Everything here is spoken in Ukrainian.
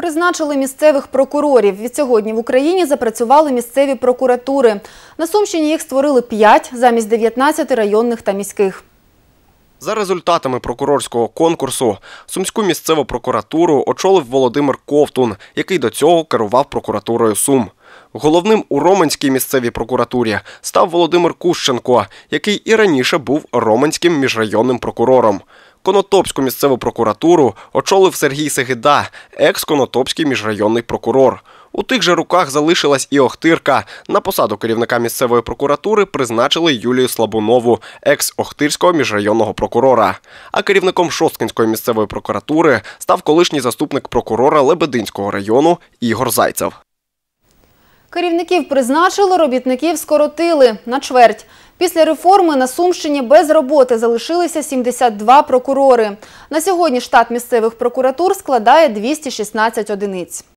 Призначили місцевих прокурорів. Відсьогодні в Україні запрацювали місцеві прокуратури. На Сумщині їх створили 5 замість 19 районних та міських. За результатами прокурорського конкурсу Сумську місцеву прокуратуру очолив Володимир Ковтун, який до цього керував прокуратурою Сум. Головним у Роменській місцевій прокуратурі став Володимир Кущенко, який і раніше був Роменським міжрайонним прокурором. Конотопську місцеву прокуратуру очолив Сергій Сегеда, екс-конотопський міжрайонний прокурор. У тих же руках залишилась і Охтирка. На посаду керівника місцевої прокуратури призначили Юлію Слабунову, екс-охтирського міжрайонного прокурора. А керівником Шосткинської місцевої прокуратури став колишній заступник прокурора Лебединського району Ігор Зайцев. Керівників призначили, робітників скоротили на чверть. Після реформи на Сумщині без роботи залишилися 72 прокурори. На сьогодні штат місцевих прокуратур складає 216 одиниць.